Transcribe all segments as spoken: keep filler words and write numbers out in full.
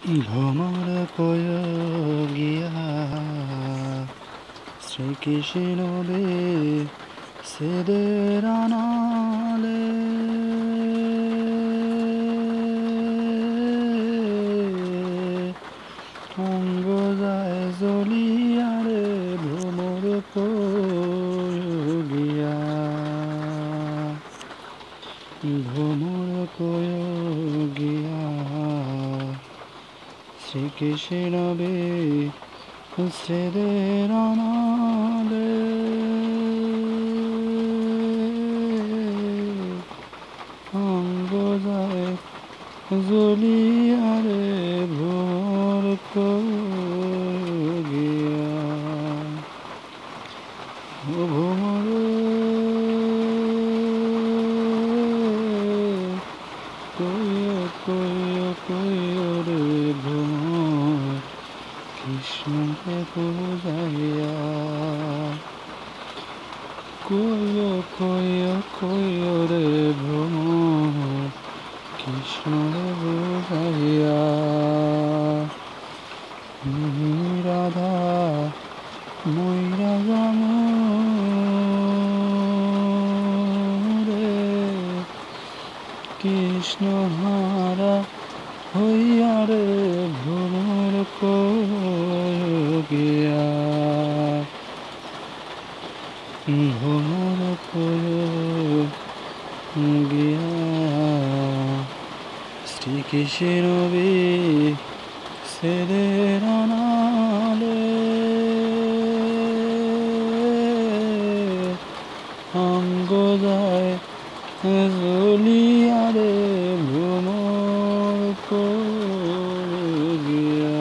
ভ্রমর কয় গিয়া শ্রীকৃষ্ণ বে সেদের আনালে অঙ্গ যায় জ্বলিয়ারে ভ্রমর কয় গিয়া ভ্রমর কয় গিয়া শ্রীকৃষ্ণ বে সেদের আনালে অঙ্গ যায় জ্বলিয়ারে ভ্রমর কয় গিয়া ও ভ্রমর কয় কয় কয় রে ভ্রমর কৃষ্ণকে বুঝাইয়া কয় কয় কয় রে ভ্রমর কৃষ্ণরে বুঝাইয়া রাধা ময়রা যাম রে কৃষ্ণ হারা হইয়া রে ভ্রমর কয় গিয়া ভ্রমর কয় গিয়া শ্রীকৃষ্ণ বে সেদের আনালে অঙ্গ যায় জ্বলিয়ারে ভ্রমর কয় গিয়া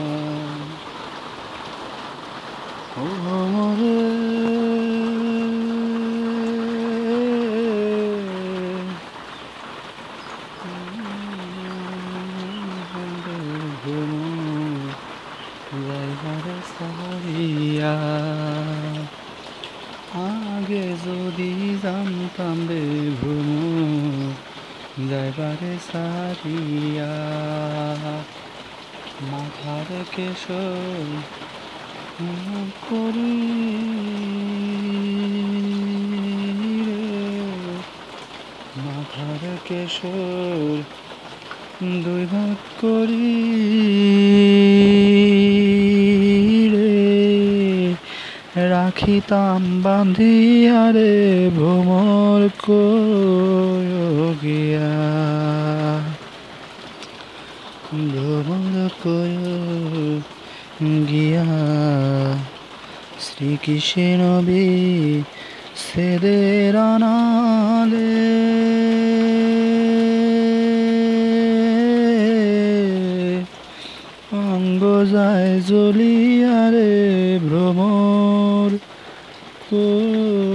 ও ভ্রমরে যাইবারে সারিয়া আগে যদি জানতাম রে ভ্রমর যাইবারে সারিয়া মাথার কেশর করি রে মাথার কেশর দুই ভাগ করি রে রাখিতাম বান্ধিয়া রে ভ্রমর কয় গিয়া ভ্রমর কয় গিয়া শ্রীকৃষ্ণ বে সেদের আনালে অঙ্গ যায় জ্বলিয়ারে ভ্রমর কয়